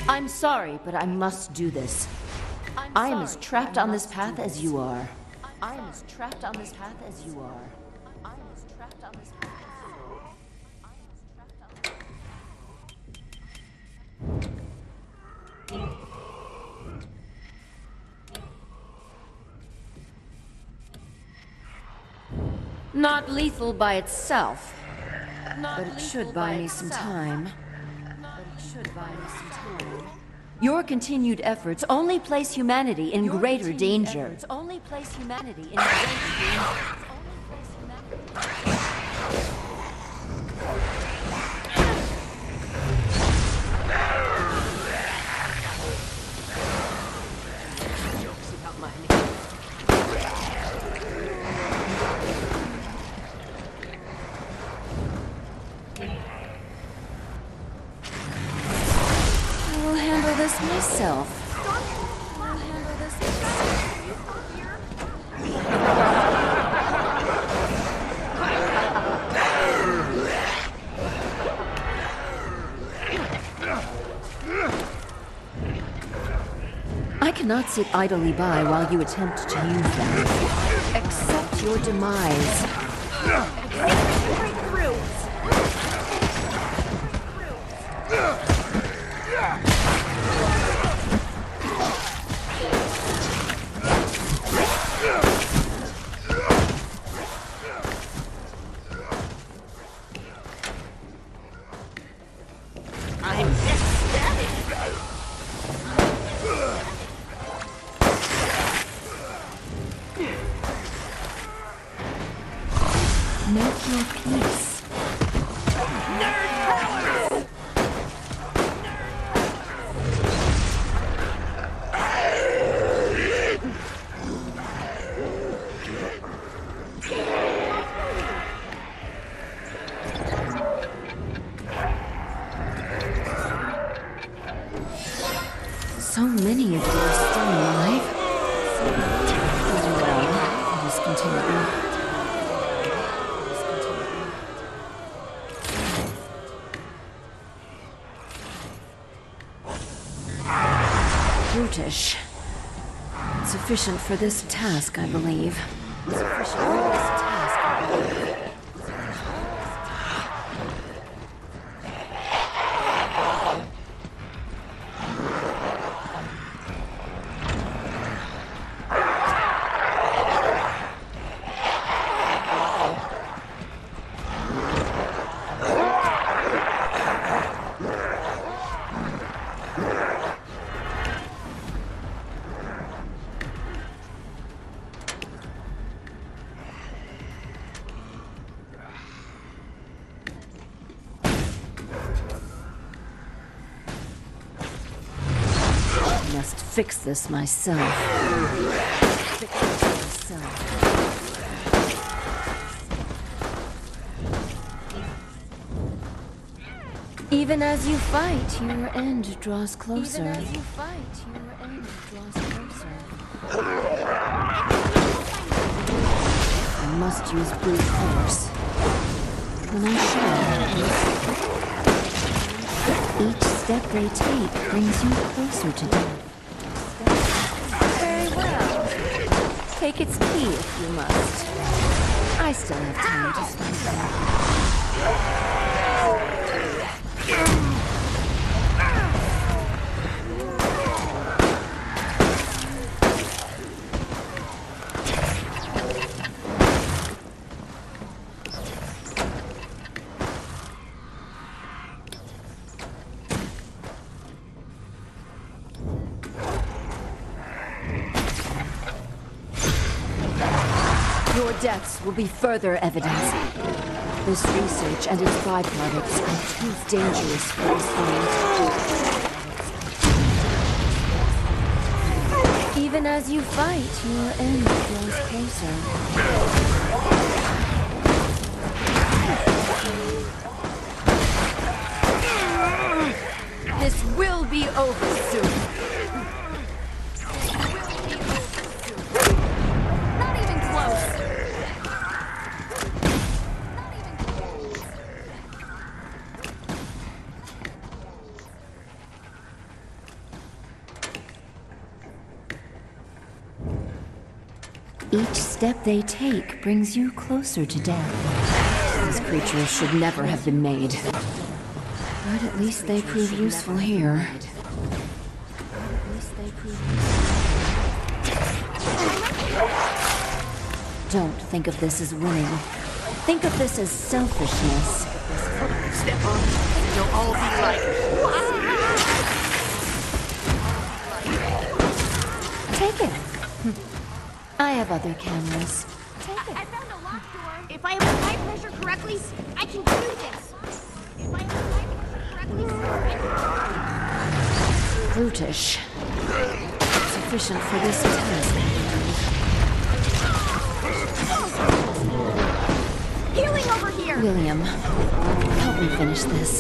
I'm sorry, but I must do this. I am as trapped on this path as you are. I am as trapped on this path as you are. I am as trapped on this path as you are. I am as trapped on this path. Not lethal by itself, but it should buy me some time. Your continued efforts only place humanity in greater danger. Myself. I cannot sit idly by while you attempt to use them. Accept your demise. Make your peace. So many of you are still alive. Very well, let us continue. Brutish. Sufficient for this task, I believe. Sufficient for this task, I believe. Must fix this myself. Even as you fight, your end draws closer. Even as you fight, your end draws closer. I must use brute force. When I shall. Each step they take brings you closer to death. Very well. Take its key if you must. I still have time to spend there. Your deaths will be further evidence. This research and its byproducts are too dangerous for this world. Even as you fight, your end draws closer. This will be over soon. Each step they take brings you closer to death. These creatures should never have been made. But at least they prove useful here. Don't think of this as winning. Think of this as selfishness. Step on, and you'll all be like, Take it. I have other cameras. Take it. I found a locked door. If I apply pressure correctly, I can do this. If I apply pressure correctly, Brutish. Sufficient for this task. healing over here. William, help me finish this.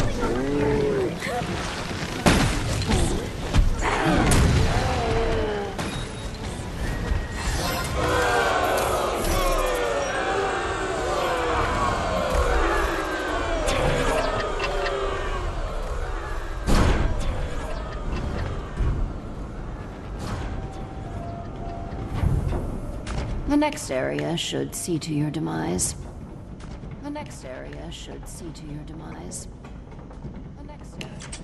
The next area should see to your demise. The next area should see to your demise. The next area should...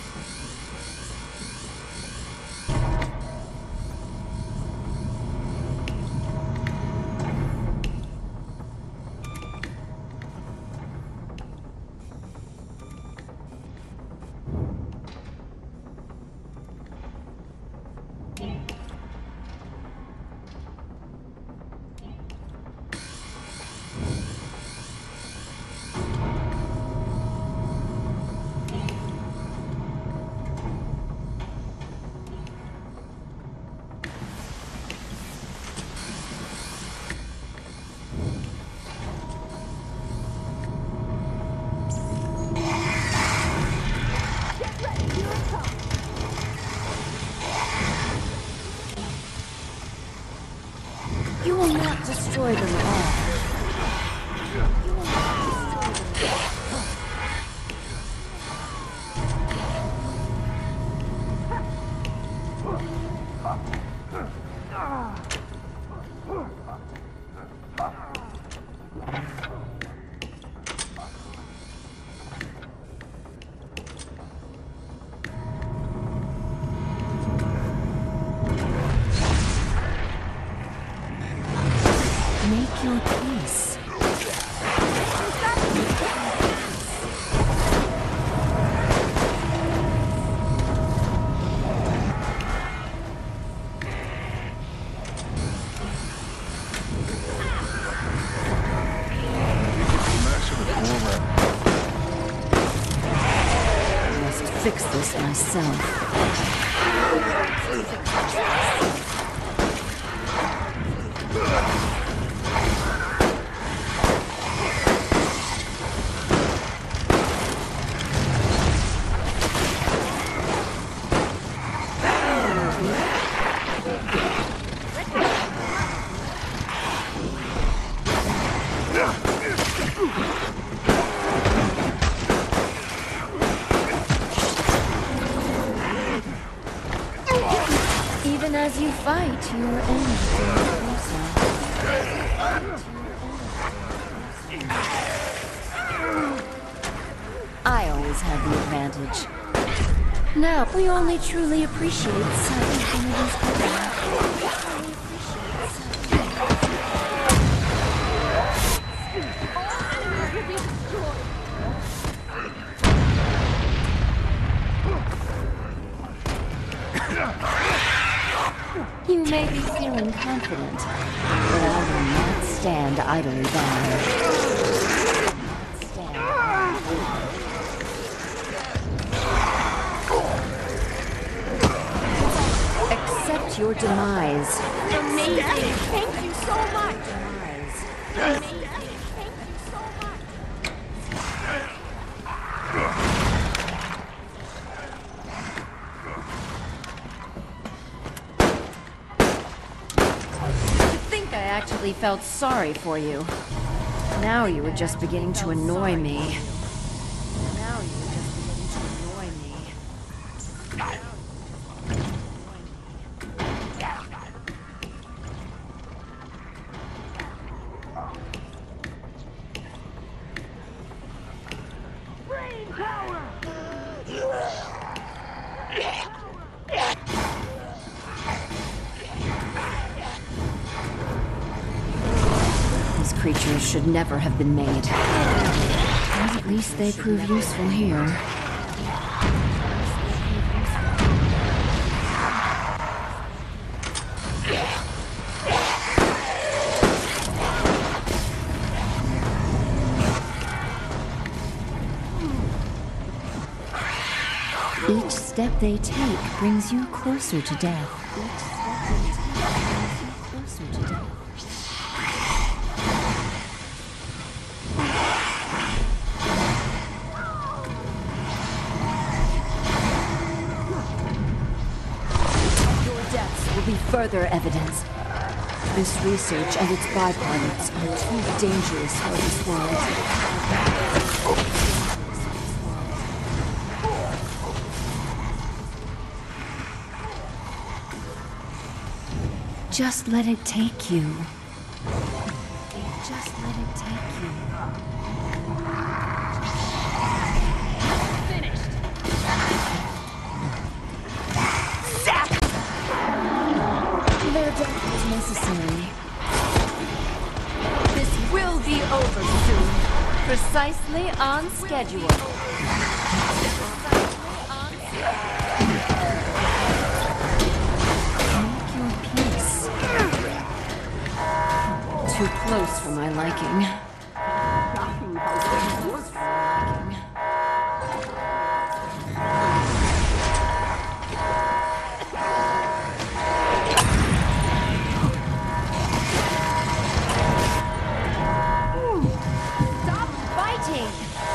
You will not destroy them all. You will not destroy them all. Make your peace. I must fix this myself. Even as you fight, your end grows closer. I always have the advantage. Now, we only truly appreciate certain things. You may be feeling confident, but I will not stand idly by. Accept your demise. Amazing. Thank you so much. Amazing. Thank you so much. I actually felt sorry for you. Now you were just beginning to annoy me. Now you were just beginning to annoy me. creatures should never have been made. But at least they prove useful here. Each step they take brings you closer to death. Each step they take brings you closer to death. Your deaths will be further evidence. This research and its byproducts are too dangerous for this world. Just let it take you. Just let it take you. Finished. Their death was necessary. This will be over soon. Precisely on schedule. Make your peace. Too close for my liking. Stop fighting!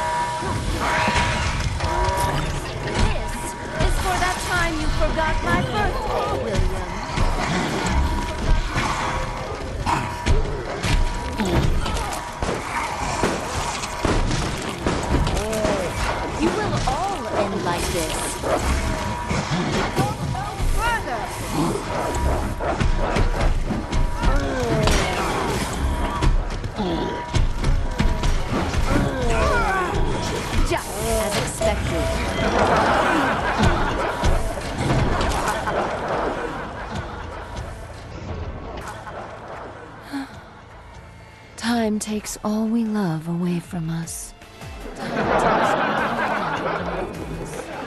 This is for that time you forgot my birthday, William. You will all end like this. Just as expected. Time takes all we love away from us. Time takes all we love away from us.